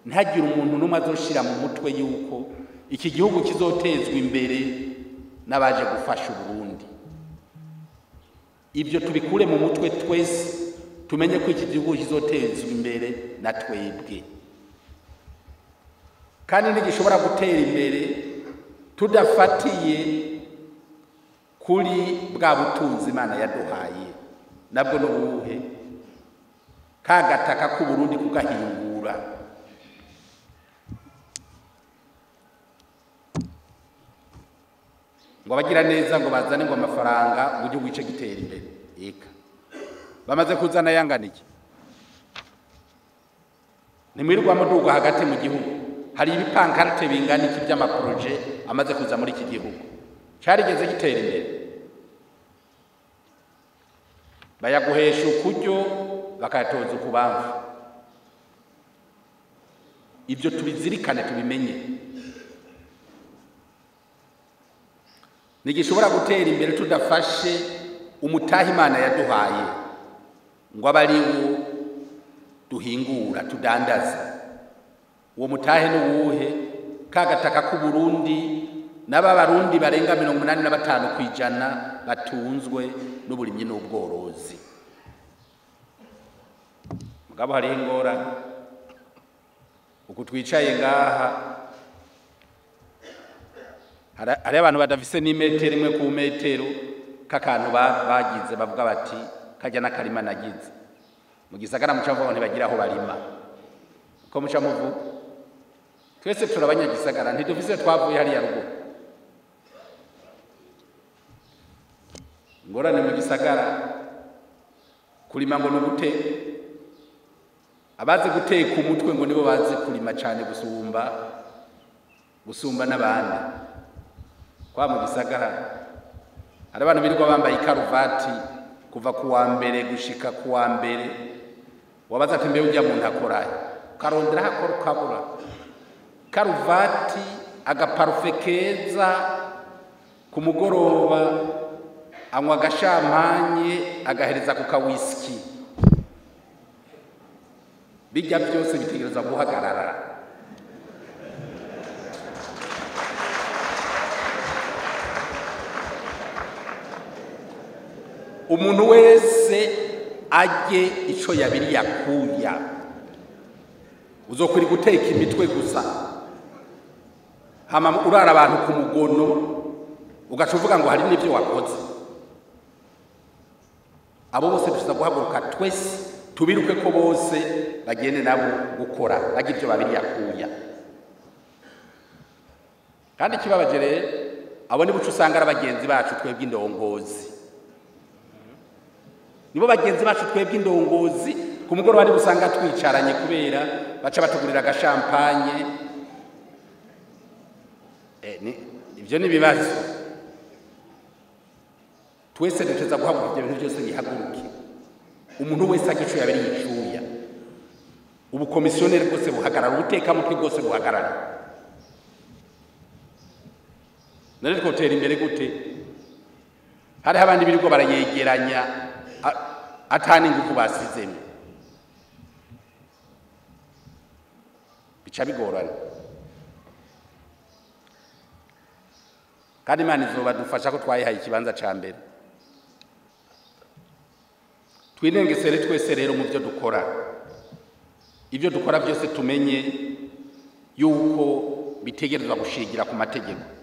ntihagire umuntu n'umwe azoshira mu mutwe yuko iki gihugu kizotezwa imbere n'abaje gufasha Burundi. Ibyo tubikure mu mutwe twese, tumenye ko iki gihugu kizotezwa imbere na twebwe, kandi ntigishobora gutera imbere tudafatiye kuri bwa butunzi Imana yaduhaye. Nabwo n'ubuhe kagataka ku Burundi kugahingura. Ngo bagira neza ngo bazane ngo amafaranga ngo igihugu gice gitera imbere. Eka bamaze kuzana yanganiki, nimwirirwa muduga hagati mu gihugu, hari ibipancartes bingana iki by'amaprojet amaze kuza muri iki gihugu, carigeze gitera imbere. Bayaguhesha ukuryo bakayatoza ukubamvu. Ibyo tubizirikane, tubimenye. Nigishobora gutera imbere tudafashe umutahi Imana yaduhaye ngo abariwo duhingura tudandaza. Uwo mutahe n'uwuhe? Kagataka ku Burundi n'abarundi barenga 85% batunzwe n'uburimyi n'ubworozi. Mugabo hari ingorane uko twicaye ngaha, hari abantu badafise n'imetero imwe ku metero k'akantu bagize bavuga bati kajya n'akarima nagize. Mu gisagara muca mvuga ntibagira aho barima, ko muca muvuga twese turabanyagisagara, ntidufise twavuye hariya rugo. Ngorane mu gisagara kurima ngo n'ugute, abazi guteka umutwe ngo nibo bazi kurima cyane gusumba n'abandi. Kwa mu gisagara hari abantu birirwa bambaye ikaruvati kuva ku wa mbere gushika ku wa mbere, wabaza ati mbe ujya muntu akoraye, karondera hakora ukabura karuvati, agaparufe keza, ku mugoroba anywa agashampanye agahereza ku kawisiki. Bijya byose bitegereza guhagarara. Umuntu wese ajye ico yabiri yakuya. Uzokuri guteka imitwe gusa, hama urara abantu ku mugono ugacuvuga ngo hari n'ivyo wakoze. Abo bose tuza guhaguruka twese tubiruke ko bose bagende nabo gukora bagira ivyo babiri yakuya. Kandi kibabaje abo ni bucu usanga abagenzi bacu twebwe indongozi, nibo bagenzi bacu twebwe indongozi. Ku mugoroba ari busanga twicaranye kubera baca batugurira agashampanye. Ibyo ni bibazo. Twese duteza guhaguruka ibyo bintu byose bihaguruke. Umuntu wese agicu yabiri yicuya. Ubu komisioneri bwose buhagarara, ubuteka mutwe bwose buhagarara. Nari twotera imbere gute? Hari abandi birirwa barayegeranya atani ngufu basizemo, bica bigorana. Kandi Imana izobadufasha ko twayihaye ikibanza ca mbere. Twinengesere twese rero mu byo dukora. Ibyo dukora byose tumenye yuko bitegerezwa gushigira ku mategeko.